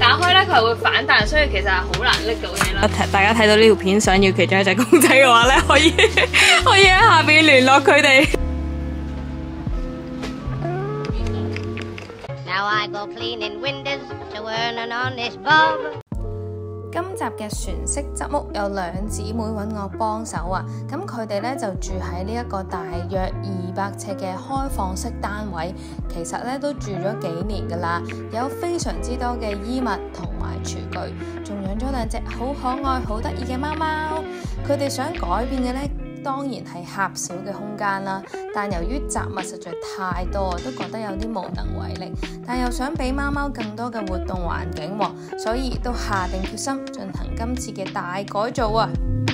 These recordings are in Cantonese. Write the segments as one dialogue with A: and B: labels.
A: 打開咧佢係會反彈，所以其實係好難拎到嘢啦。
B: 大家睇到呢條片想要其中一隻公仔嘅話咧，可以喺下邊聯絡佢哋。
C: Now I go cleaning windows to earn an honest bob。
D: 今集嘅船式執屋有兩姊妹揾我幫手啊，咁佢哋咧就住喺呢一個大約200尺嘅開放式單位，其實咧都住咗幾年噶啦，有非常之多嘅衣物同埋廚具，仲養咗兩隻好可愛、好得意嘅貓貓。佢哋想改變嘅咧，當然係狹小嘅空間啦，但由於雜物實在太多，都覺得有啲無能為力。但又想俾貓貓更多嘅活動環境喎，所以都下定決心進行今次嘅大改造啊！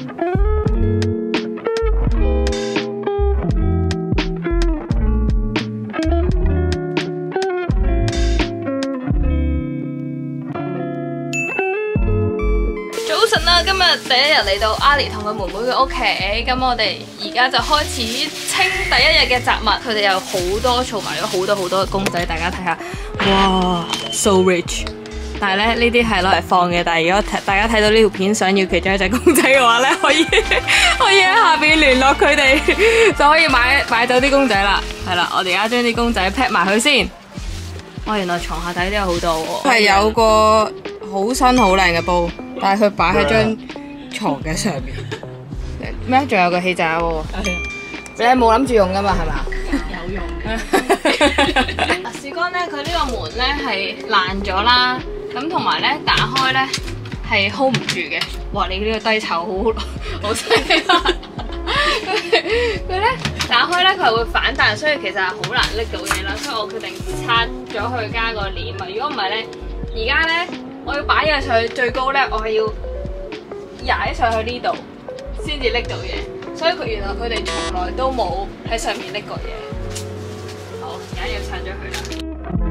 A: 早晨啦，今日第一日嚟到阿莉同佢妹妹嘅屋企，咁我哋而家就開始清第一日嘅雜物。佢哋有好多儲埋咗好多嘅公仔，大家睇下，
B: 哇 ，so rich！ 但係咧呢啲係攞嚟放嘅，但係如果大家睇到呢條片想要其中一隻公仔嘅話咧，可以喺下邊聯絡佢哋，就可以買走啲公仔啦。係啦，我哋而家將啲公仔 pack 埋佢先。哇，原來床下底都有好多喎。係有個好新好靚嘅煲，但係佢擺喺張床嘅上面。咩？仲有個氣炸喎。你係冇諗住用噶嘛？係嘛？有用嘅。
A: 事關咧，佢呢個門咧係爛咗啦，咁同埋咧打開咧係 hold 唔住嘅。哇！你呢個低炒好犀利啊！佢咧打開咧佢係會反彈，所以其實係好難拎到嘢啦。所以我決定拆咗佢加個鏈啊！如果唔係咧，而家咧我要擺嘢上去最高咧，我係要踩上去呢度先至拎到嘢。所以原來佢哋從來都冇喺上面拎過嘢。好，而家要拆咗佢啦。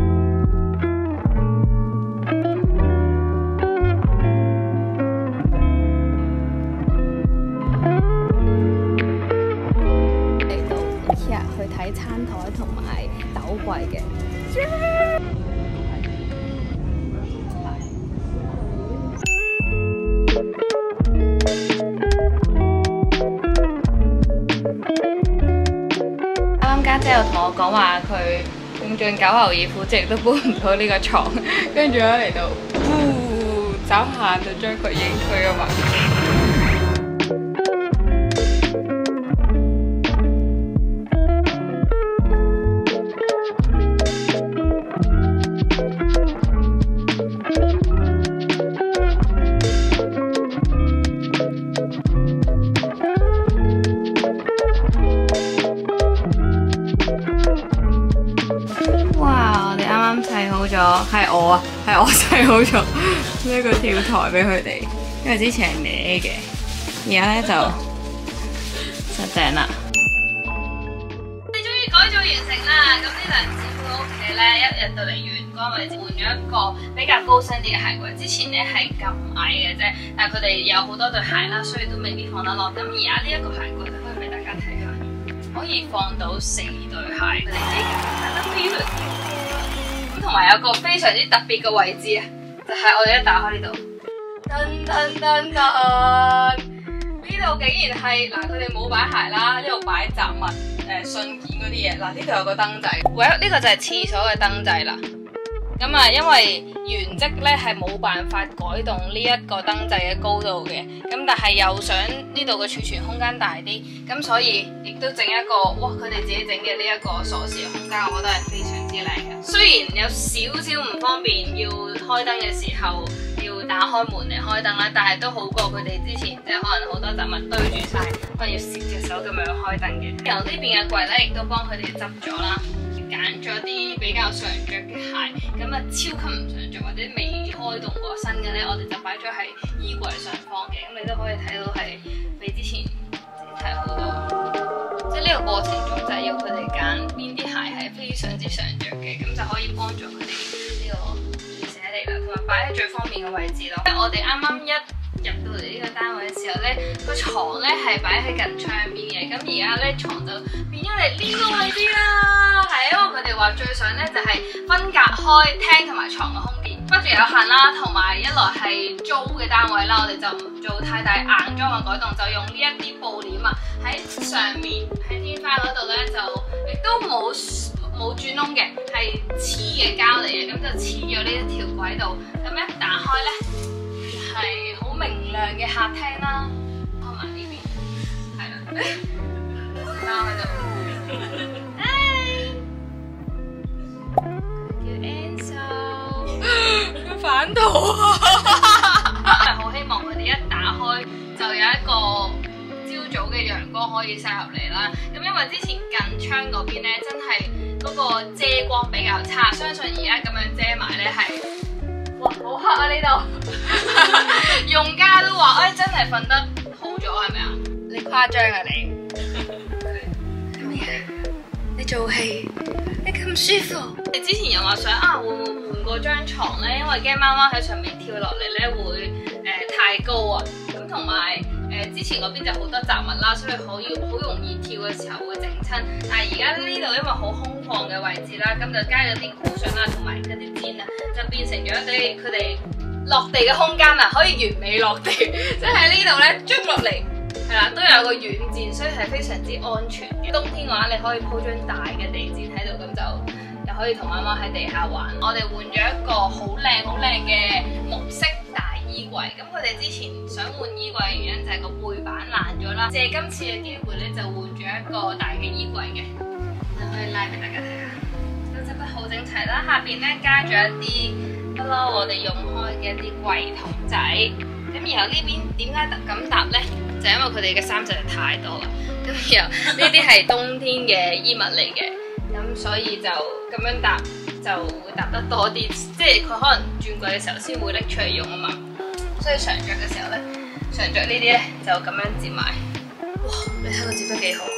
D: 嚟到 IKEA 去睇餐台同埋斗櫃嘅。家姐又同我講話，佢用盡九牛二虎之力都搬唔到呢個床，跟住咧嚟到，找下就將佢影推啊嘛。係我砌好咗呢個跳台俾佢哋，因為之前係歪嘅，而家咧就實正啦。
A: 你終於改造完成啦！咁呢兩姊妹屋企咧，一入到嚟玄關位置換咗一個比較高身啲嘅鞋櫃，之前咧係咁矮嘅啫，但係佢哋有好多對鞋啦，所以都未必放得落。咁而家呢一個鞋櫃就可以俾大家睇下，可以放到4對鞋，佢哋幾咁同埋有個非常之特別嘅位置啊，就係我哋一打開呢度，噔噔噔噔，呢度竟然係嗱，佢哋冇擺鞋啦，呢度擺雜物、信件嗰啲嘢，嗱呢度有個燈仔，呢個就係廁所嘅燈仔啦。咁啊，因為原則咧係冇辦法改動呢一個燈仔嘅高度嘅，咁但係又想呢度嘅儲存空間大啲，咁所以亦都整一個，哇！佢哋自己整嘅呢一個鎖匙嘅空間，我覺得係非常之靚嘅。雖然有少少唔方便，要開燈嘅時候要打開門嚟開燈啦，但係都好過佢哋之前即係可能好多雜物堆住晒，可能要攝隻手咁樣開燈嘅。由呢邊嘅櫃咧，亦都幫佢哋執咗啦。揀咗啲比較常着嘅鞋，咁啊超級唔常着或者未開動過身嘅咧，我哋就擺咗喺衣櫃上方嘅，咁你都可以睇到係比之前整齊好多。即係呢個過程中就係要佢哋揀邊啲鞋係非常之常着嘅，咁就可以幫助佢哋呢個斷捨離啦，同埋擺喺最方便嘅位置咯。我哋啱啱一入到嚟呢個單位嘅時候咧，個床咧係擺喺近窗邊嘅，咁而家咧床就變咗嚟呢個位置啦。係因為佢哋話最想咧就係分隔開廳同埋床嘅空間， budget 有限啦，同埋一來係租嘅單位啦，我哋就唔做太大硬裝嘅改動，就用呢一啲布簾啊喺上面喺天花嗰度咧，就亦都冇轉窿嘅，係黐嘅膠嚟嘅，咁就黐咗呢一條軌道，咁一打開咧係好明亮嘅客廳啦，開埋呢邊，係啦，貓喺度。反圖啊！係好希望佢哋一打開就有一個朝早嘅陽光可以曬入嚟啦。咁因為之前近窗嗰邊咧，真係嗰個遮光比較差，相信而家咁樣遮埋咧係，哇好黑啊呢度！用家都話，真係瞓得好咗係咪啊？你誇張啊你？咩啊？你做戲？你咁舒服？你之前又話想會唔會換過張床咧？因為驚貓貓喺上面跳落嚟咧會太高啊。咁同埋之前嗰邊就好多雜物啦，所以好容易跳嘅時候會整親。但係而家呢度因為好空曠嘅位置啦，咁就加咗啲箍筍啦，同埋嗰啲墊啊，就變成咗佢哋落地嘅空間啊，可以完美落地。即係喺呢度咧捽落嚟，係啦，都有個軟墊，所以係非常之安全嘅。冬天嘅話，你可以鋪張大嘅地墊喺度，咁就又可以同貓貓喺地下玩。我哋換咗一個好靚嘅木色大衣櫃。咁佢哋之前想換衣櫃嘅原因就係個背板爛咗啦。借今次嘅機會咧，就換咗一個大嘅衣櫃嘅，就可以拉俾大家睇下。都執得好整齊啦。下邊咧加咗一啲不嬲我哋用開嘅一啲櫃桶仔。咁然後呢邊點解咁搭咧？就因為佢哋嘅衫實在太多啦。咁然後呢啲係冬天嘅衣物嚟嘅。咁所以就咁樣搭就會搭得多啲，即係佢可能轉櫃嘅時候先會拎出嚟用啊嘛。所以常着嘅時候咧，常着呢啲咧就咁樣摺埋。哇！你睇佢摺得幾好。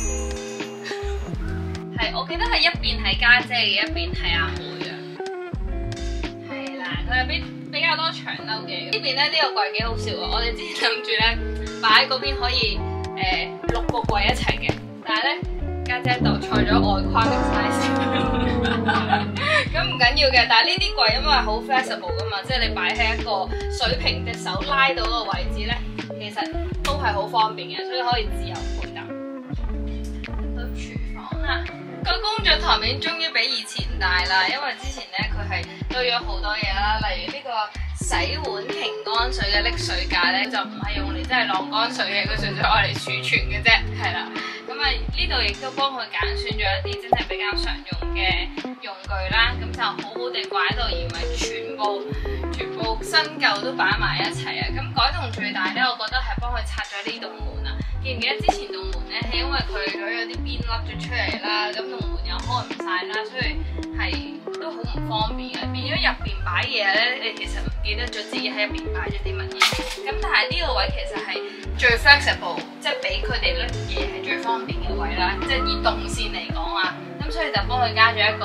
A: 係，我記得係一邊係家姐嘅，一邊係阿妹啊。係啦，佢入邊比較多長褸嘅。呢邊咧呢個櫃幾好笑啊！我哋之前諗住咧擺喺嗰邊可以6個櫃一齊嘅，但係咧。家姐就裁咗外框嘅 size， 咁唔緊要嘅。但係呢啲櫃因為好 flexible 噶嘛，即係你擺喺一個水平隻手拉到個位置咧，其實都係好方便嘅，所以可以自由配搭。到廚房啦，個工作台面終於比以前大啦，因為之前咧佢係堆咗好多嘢啦，例如呢個洗碗擎乾水嘅瀝水架咧，就唔係用嚟真係晾乾水嘅，佢純粹愛嚟儲存嘅啫，係啦。咁啊，呢度亦都幫佢揀選咗一啲真係比較常用嘅用具啦，咁就好好地掛喺度，而唔係全部新舊都擺埋一齊啊！咁改動最大咧，我覺得係幫佢拆咗呢棟門啊！記唔記得之前棟門咧，係因為佢有啲邊甩咗出嚟啦，咁棟門又開唔晒啦，所以係都好唔方便嘅。變咗入邊擺嘢咧，你其實唔記得咗自己喺入邊擺咗啲乜嘢。咁但係呢個位其實係最 flexible， 即係俾佢哋拎嘢係最方便嘅位啦。即係以動線嚟講啊，咁所以就幫佢加咗一個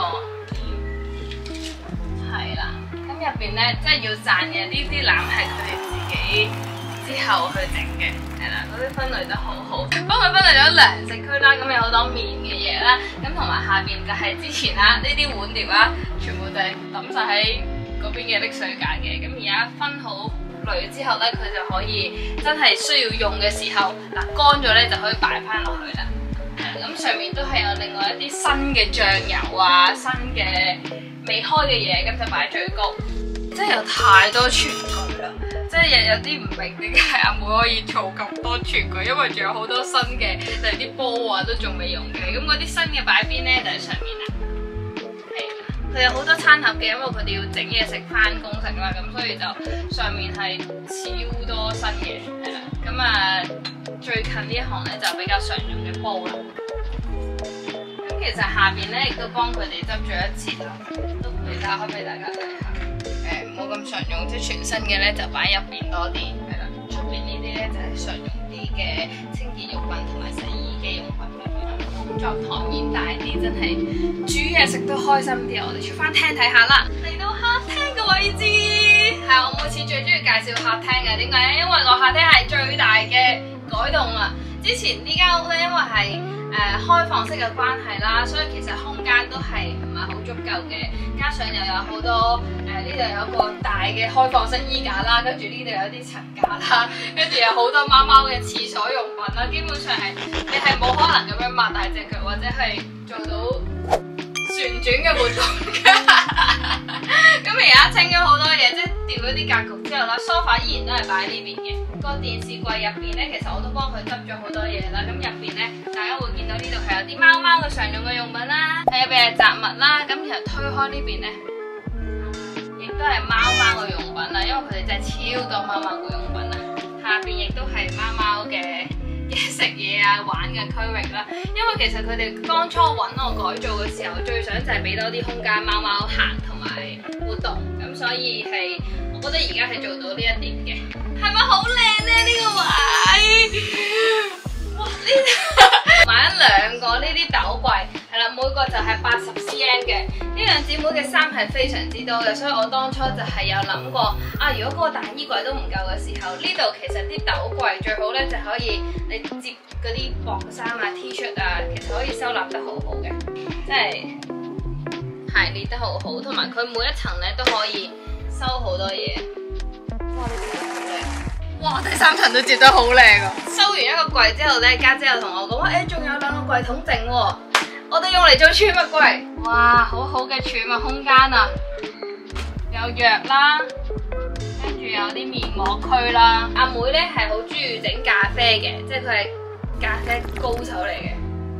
A: 係啦。咁入邊咧，即係要讚嘅呢啲籃係佢哋自己之後去整嘅，係啦，嗰啲分類得好好，幫佢分類咗糧食區啦，咁有好多麵嘅嘢啦，咁同埋下邊就係之前啦，呢啲碗碟啦，全部就係抌晒喺嗰邊嘅瀝水架嘅，咁而家分好類之後咧，佢就可以真係需要用嘅時候，嗱乾咗咧就可以擺翻落去啦。咁上面都係有另外一啲新嘅醬油啊，新嘅未開嘅嘢，咁就擺最高。真係有太多廚具啦，即係有啲唔明點解阿妹可以儲咁多廚具，因為仲有好多新嘅，例如啲煲啊都仲未用嘅。咁嗰啲新嘅擺邊咧就喺上面啦。係，佢有好多餐盒嘅，因為佢哋要整嘢食翻工食啦，咁所以就上面係超多新嘢，係啦。咁啊，最近呢一行咧就比較常用嘅煲啦。咁其實下邊咧亦都幫佢哋執咗一次啦，都會打開俾大家睇下。冇咁常用，即係全新嘅咧就擺入邊多啲，係啦。出邊呢啲咧就係常用啲嘅清潔用品同埋洗衣機用品咁樣。工作台面大啲，真係煮嘢食都開心啲。我哋出翻廳睇下啦。嚟到客廳嘅位置，係我每次最中意介紹客廳嘅，點解咧？因為個客廳係最大嘅改動啊！之前呢間屋咧，因為係開放式嘅關係啦，所以其實空間都係唔係好足夠嘅，加上又有好多呢度有一個大嘅開放式衣架啦，跟住呢度有啲層架啦，跟住有好多貓貓嘅廁所用品啦，基本上係你係冇可能咁樣擘大隻腳或者係做到旋轉嘅活動㗎。咁而家清咗好多嘢，即係掉咗啲格局之後啦，梳化依然都係擺喺呢邊嘅。個電視櫃入邊咧，其實我都幫佢執咗好多嘢啦。咁入邊咧，大家會見到呢度係有啲貓貓嘅常用嘅用品啦，係入邊係雜物啦。咁然後推開呢邊咧，亦都係貓貓嘅用品啦，因為佢哋真係超多貓貓嘅用品啦。下邊亦都係貓貓嘅食嘢啊、玩嘅區域啦。因為其實佢哋當初揾我改造嘅時候，最想就係俾多啲空間貓貓行同埋活動。咁所以係，我覺得而家係做到呢一點嘅。係咪好靚咧？呢個位，哇！買咗兩個呢啲斗櫃，係啦，每個就係80 cm 嘅。呢兩姊妹嘅衫係非常之多嘅，所以我當初就係有諗過啊，如果嗰個大衣櫃都唔夠嘅時候，呢度其實啲斗櫃最好咧就可以你接嗰啲薄衫啊、T 恤啊，其實可以收納得好好嘅，即係排列得好好，同埋佢每一層咧都可以收好多嘢。哇！你接得好靚，哇！第3層都接得好靚啊！收完一個櫃之後咧，家姐又同我講話，仲有2個櫃桶剩喎，我哋用嚟做儲物櫃。哇！好好嘅儲物空間啊，有藥啦，跟住有啲面膜區啦。阿妹咧係好中意整咖啡嘅，即係佢係咖啡高手嚟嘅。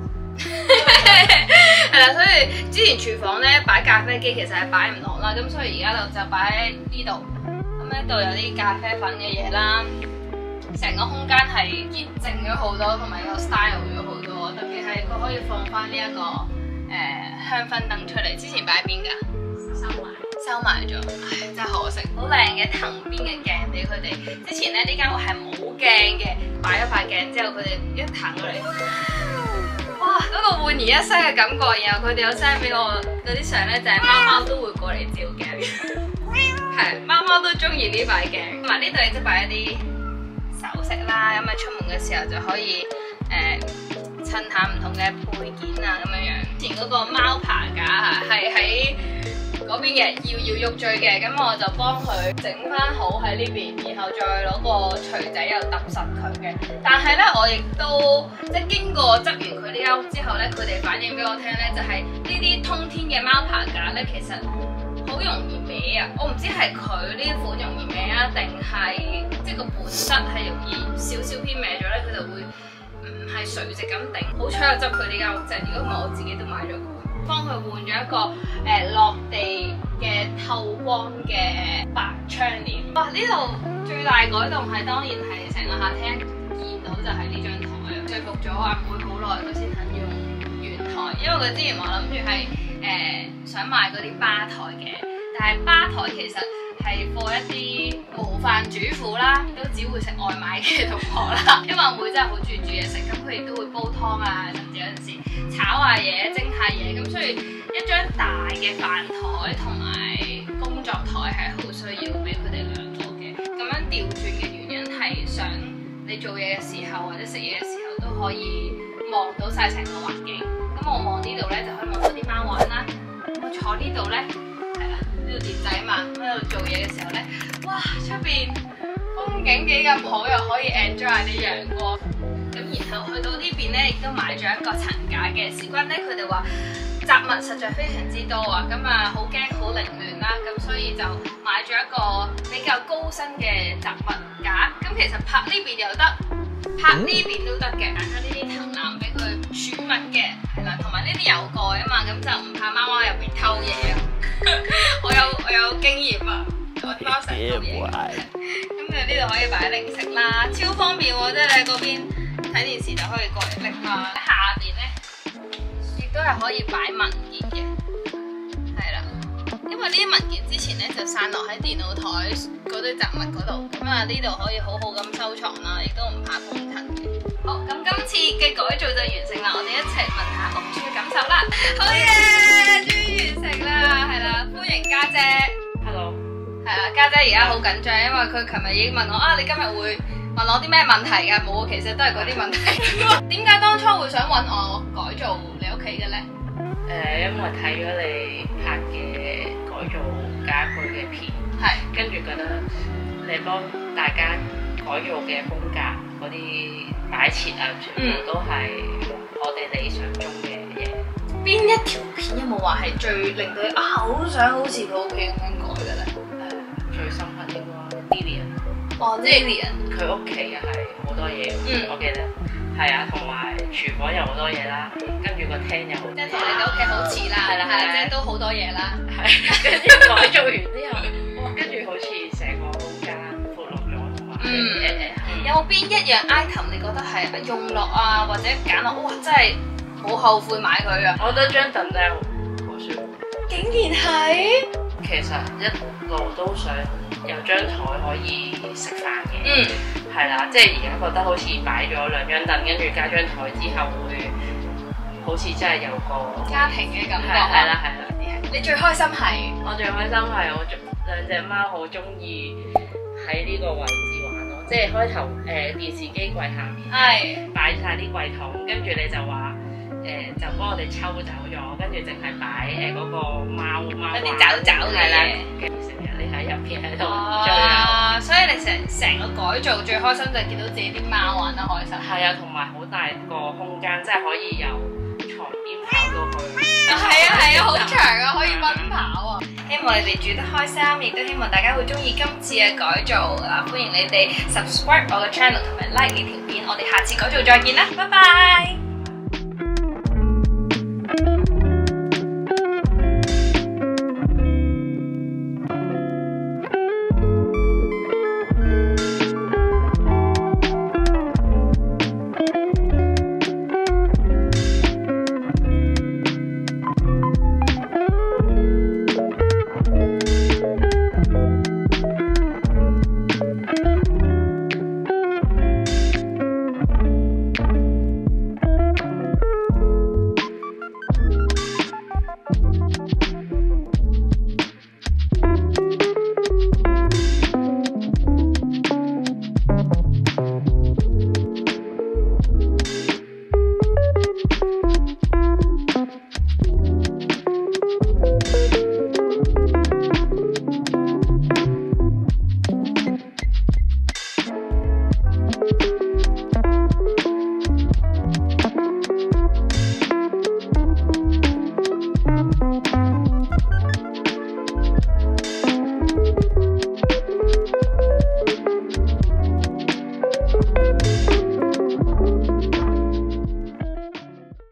A: 係啦，所以之前廚房咧擺咖啡機其實係擺唔落啦，咁所以而家就擺喺呢度。咁呢度有啲咖啡粉嘅嘢啦，成個空間係潔淨咗好多，同埋個 style 咗好多。特別係佢可以放翻呢一個香薰燈出嚟，之前擺喺邊㗎？收埋咗，唉，真係可惜。好靚嘅藤邊嘅鏡俾佢哋。之前咧呢間屋係冇鏡嘅，擺咗塊鏡之後，佢哋一彈過嚟，哇！嗰個煥然一新嘅感覺。然後佢哋有 send 俾我嗰啲相咧，就係貓貓都會過嚟照鏡。係，貓貓都中意呢塊鏡，同埋呢度亦都擺一啲首飾啦，咁啊出門嘅時候就可以襯下唔同嘅配件啊咁樣樣。之前嗰個貓爬架啊，係喺嗰邊嘅搖搖欲墜嘅，咁我就幫佢整翻好喺呢邊，然後再攞個錘仔又揼實佢嘅。但係咧，我亦都即係經過執完佢呢間屋之後咧，佢哋反映俾我聽咧，就係呢啲通天嘅貓爬架咧，其實好容易歪啊！我唔知係佢呢款容易歪啊，定係即係個本質係容易少少偏歪咗咧，佢就會唔係垂直咁頂。好彩我執佢呢間屋啫，如果唔係我自己都買咗佢，幫佢換咗一個落地嘅透光嘅白窗簾。哇！呢度最大改動係當然係成個客廳見到就係呢張台，說服咗阿妹好耐，佢先肯用圓台，因為佢之前話諗住係想買嗰啲吧台嘅，但係吧台其實係for一啲無飯主婦啦，都只會食外賣嘅同學啦。因為阿妹真係好中意煮嘢食，咁佢亦都會煲湯啊，甚至有陣時炒下嘢、蒸下嘢，咁所以一張大嘅飯台同埋工作台係好需要俾佢哋兩個嘅。咁樣調轉嘅原因係想你做嘢嘅時候或者食嘢嘅時候都可以望到晒成個環境。咁我望呢度咧就可以望到啲貓玩啦。我坐呢度咧，係啦，呢度電仔嘛，咁喺度做嘢嘅時候咧，哇，出邊風景幾咁好，又可以 enjoy 下啲陽光。咁然後去到呢邊咧，亦都買咗一個層架嘅，事關咧佢哋話雜物實在非常之多啊，咁啊好驚好凌亂啦，咁所以就買咗一個比較高身嘅雜物架。咁其實拍呢邊又得，拍呢邊都得嘅，揀咗呢啲藤籃俾佢儲物嘅，係啦，同埋呢啲有蓋啊嘛，咁就唔怕貓貓入邊偷嘢啊。我有經驗啊，我啲貓成日偷嘢。咁佢呢度可以擺零食啦，超方便喎，即係你喺嗰邊睇電視就可以過嚟拎啦。喺下邊咧，亦都係可以擺文件嘅，係啦。因為呢啲文件之前咧就散落喺電腦台嗰堆雜物嗰度，咁啊呢度可以好好咁收藏啦，亦都唔怕風塵嘅。好，咁今次嘅改造就完成啦，我哋一齊問下屋主嘅感受啦。好嘢，終於完成啦，係啦，歡迎家姐。Hello。係啦，家姐而家好緊張，因為佢琴日已經問我啊，你今日會問我啲咩問題㗎？冇，其實都係嗰啲問題。點解當初會想揾我改造你屋企嘅咧？
E: 因為睇咗你拍嘅改造家居嘅片，
A: 係
E: 跟住覺得你幫大家改造嘅風格嗰啲擺設啊，全部都係我哋理想中嘅嘢。
A: 邊一條片有冇話係最令到你啊好想好似佢屋企咁樣改嘅咧？
E: 最深刻應該 Lilian，
A: 哦 Lilian，
E: 佢屋企又係好多嘢，我記得係啊，同埋廚房有好多嘢啦，跟住個廳有好多嘢，
A: 即係同你哋屋企好似啦，
E: 係啦係啦
A: 即係都好多嘢啦。
E: 係跟住改造完之後，哇！跟住好似成個空間闊落咗，同埋
A: 有冇邊一樣 item 你覺得係用落啊，或者揀落哇真係好後悔買佢啊？
E: 我覺得張凳真係好舒服。
A: 竟然係
E: 其實一路都想有張台可以食飯嘅，係啦，即係而家覺得好似擺咗兩張凳，跟住加張台之後會好似真係有個
A: 家庭嘅感覺。
E: 係啦。
A: 你最開心係？
E: 我最開心係我兩隻貓好中意喺呢個位置玩咯，即係開頭電視機櫃下面
A: 係
E: 擺晒啲櫃桶，跟住你就話就幫我哋抽走咗，跟住淨係擺嗰個貓
A: 嗰啲爪嘅
E: 係啦
A: 嘢，
E: 成日你喺入邊喺度追啊，
A: 所以你成個改造最開心就係見到自己啲貓玩得開心。
E: 係啊，同埋好大個空間，即係可以由床邊跑到去。
A: 係啊，好長啊，可以奔跑啊！希望你哋住得開心，亦都希望大家會中意今次嘅改造啊！歡迎你哋 subscribe 我嘅 channel 同埋 like 呢條片，我哋下次改造再見啦，拜拜。